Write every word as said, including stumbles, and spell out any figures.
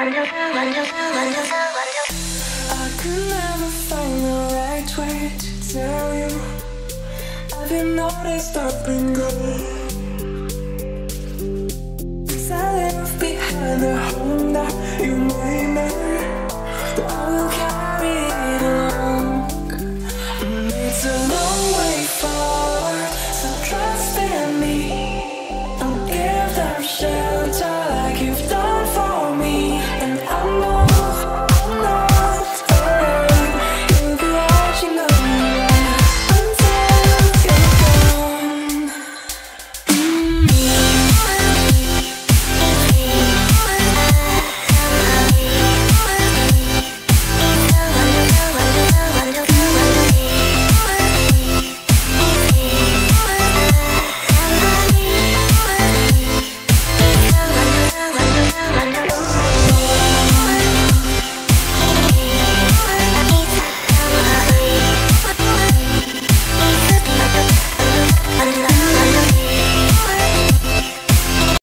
could never find the right way to tell you. Have you noticed I've been gone? 'Cause I left behind the home that you made me, but I will carry it along. And it's a long way forward, so trust in me. Don't give them shit.